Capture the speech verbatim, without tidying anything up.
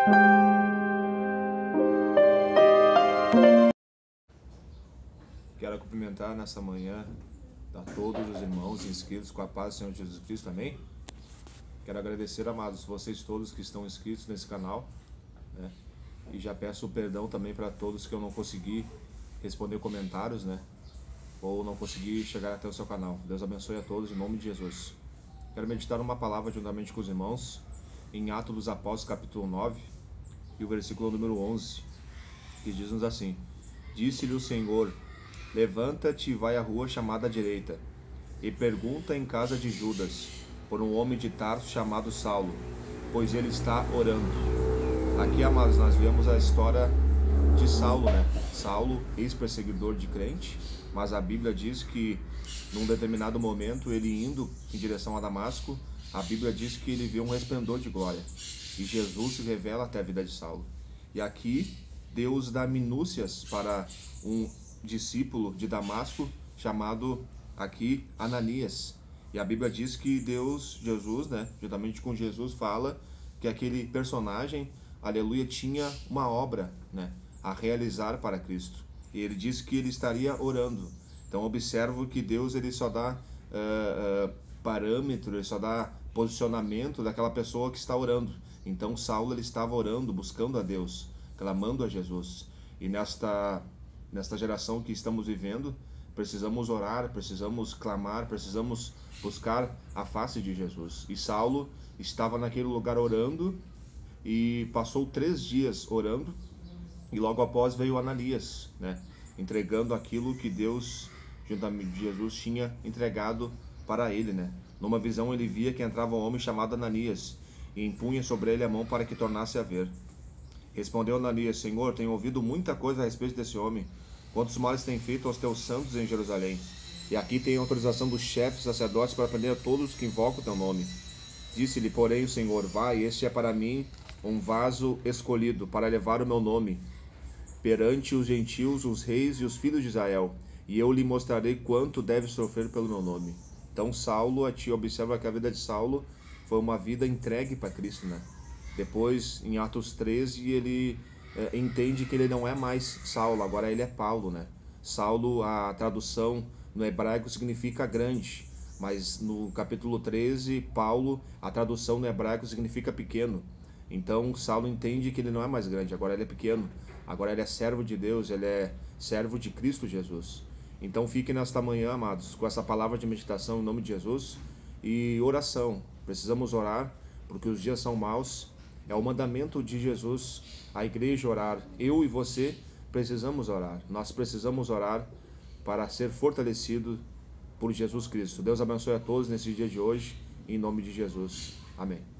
Quero cumprimentar nessa manhã a todos os irmãos inscritos com a paz do Senhor Jesus Cristo, amém? Quero agradecer, amados, vocês todos que estão inscritos nesse canal, né? E já peço perdão também para todos que eu não consegui responder comentários, né? Ou não consegui chegar até o seu canal. Deus abençoe a todos em nome de Jesus. Quero meditar uma palavra juntamente com os irmãos em Atos dos Apóstolos, capítulo nove, e o versículo número onze, que diz-nos assim: Disse-lhe o Senhor: levanta-te e vai à rua chamada à direita, e pergunta em casa de Judas, por um homem de Tarso chamado Saulo, pois ele está orando. Aqui, amados, nós vemos a história de Saulo, né? Saulo, ex-perseguidor de crente, mas a Bíblia diz que num determinado momento, ele indo em direção a Damasco, a Bíblia diz que ele viu um resplendor de glória, e Jesus se revela até a vida de Saulo. E aqui, Deus dá minúcias para um discípulo de Damasco, chamado aqui Ananias. E a Bíblia diz que Deus, Jesus, né, juntamente com Jesus, fala que aquele personagem, aleluia, tinha uma obra, né, a realizar para Cristo. E ele disse que ele estaria orando. Então observo que Deus, ele só dá uh, uh, parâmetro, ele só dá posicionamento daquela pessoa que está orando. Então Saulo, ele estava orando, buscando a Deus, clamando a Jesus. E nesta Nesta geração que estamos vivendo, precisamos orar, precisamos clamar, precisamos buscar a face de Jesus. E Saulo estava naquele lugar orando e passou três dias orando, e logo após veio Ananias, né, entregando aquilo que Deus, juntamente de Jesus, tinha entregado para ele, né. Numa visão ele via que entrava um homem chamado Ananias e impunha sobre ele a mão para que tornasse a ver. Respondeu Ananias: Senhor, tenho ouvido muita coisa a respeito desse homem, quantos males tem feito aos teus santos em Jerusalém. E aqui tem autorização dos chefes sacerdotes para prender a todos que invocam o teu nome. Disse-lhe, porém, o Senhor: vai, este é para mim um vaso escolhido, para levar o meu nome perante os gentios, os reis e os filhos de Israel, e eu lhe mostrarei quanto deve sofrer pelo meu nome. Então Saulo, a ti observa que a vida de Saulo foi uma vida entregue para Cristo, né? Depois, em Atos treze, ele é, entende que ele não é mais Saulo, agora ele é Paulo, né? Saulo, a tradução no hebraico significa grande, mas no capítulo treze, Paulo, a tradução no hebraico significa pequeno. Então, Saulo entende que ele não é mais grande, agora ele é pequeno. Agora ele é servo de Deus, ele é servo de Cristo Jesus. Então, fiquem nesta manhã, amados, com essa palavra de meditação em nome de Jesus e oração. Precisamos orar, porque os dias são maus. É o mandamento de Jesus, a igreja orar. Eu e você precisamos orar. Nós precisamos orar para ser fortalecido por Jesus Cristo. Deus abençoe a todos nesse dia de hoje, em nome de Jesus. Amém.